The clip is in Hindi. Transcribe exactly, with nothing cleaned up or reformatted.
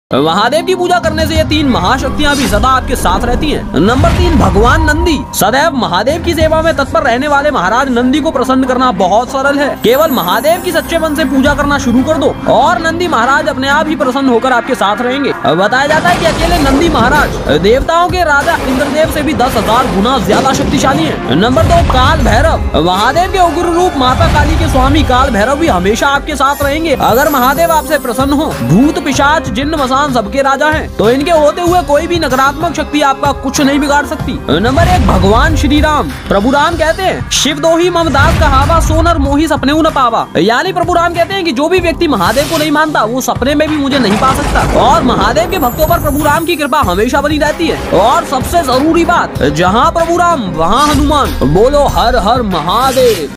महादेव की पूजा करने से ये तीन महाशक्तियाँ भी सदा आपके साथ रहती हैं। नंबर तीन, भगवान नंदी। सदैव महादेव की सेवा में तत्पर रहने वाले महाराज नंदी को प्रसन्न करना बहुत सरल है। केवल महादेव की सच्चे मन से पूजा करना शुरू कर दो और नंदी महाराज अपने आप ही प्रसन्न होकर आपके साथ रहेंगे। बताया जाता है कि अकेले नंदी महाराज देवताओं के राजा इंद्रदेव से भी दस हजार गुना ज्यादा शक्तिशाली है। नंबर दो, काल भैरव। महादेव के उग्र रूप माता काली के स्वामी काल भैरव भी हमेशा आपके साथ रहेंगे। अगर महादेव आपसे प्रसन्न हो, भूत पिशाच जिन्न सबके राजा हैं, तो इनके होते हुए कोई भी नकारात्मक शक्ति आपका कुछ नहीं बिगाड़ सकती। नंबर एक, भगवान श्री राम। प्रभु राम कहते हैं, शिव दोही मम दास कहावा, सोनर मोही सपने न पावा। यानी प्रभु राम कहते हैं कि जो भी व्यक्ति महादेव को नहीं मानता वो सपने में भी मुझे नहीं पा सकता। और महादेव के भक्तों पर प्रभु राम की कृपा हमेशा बनी रहती है। और सबसे जरूरी बात, जहाँ प्रभु राम वहाँ हनुमान। बोलो हर हर महादेव।